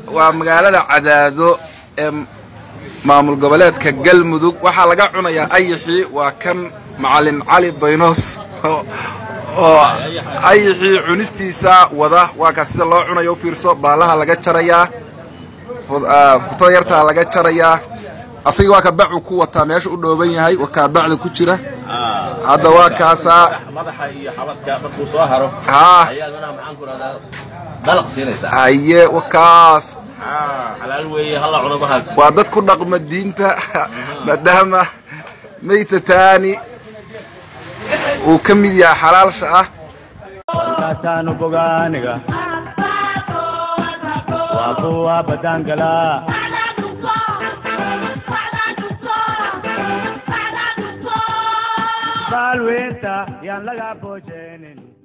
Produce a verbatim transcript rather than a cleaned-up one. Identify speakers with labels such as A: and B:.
A: ومقالة عدادو maamul goboleedka galmudug waxa laga cunayaa ayixi waa kan macallin cali baynos oo ayixi cunistiisa wada waa ka sida loo cunayo fiirso baalaha laga jarayaa futo yarta laga jarayaa asiga waa ka bacu ku wata meesha u dhooban yahay waa ka bacda ku jira hada waa kaasa madaxa iyo xabadka markuu soo haro ayadana maxaan ku radaa dalaq siinaysa aye wakaas على الوي هلا عنا بهاك وعدت كل رقم الدينتا مدامة ميتة تاني وكم يا حلال شقة كاسانو بوغانيغا وابوا بدانغلا بالويتا يان لغا بوجينين